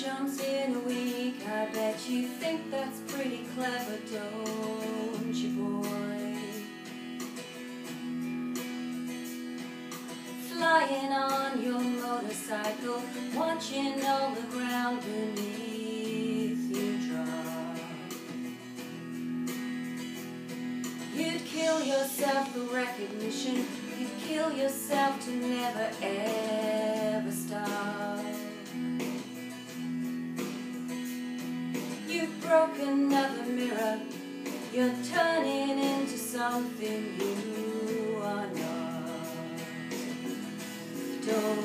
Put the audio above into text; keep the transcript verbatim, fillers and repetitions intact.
jumps in a week. I bet you think that's pretty clever, don't you, boy? Flying on your motorcycle, watching all the ground beneath you drop. You'd kill yourself for recognition, you'd kill yourself to never ever stop. You've broken another mirror, you're turning into something you are not. Don't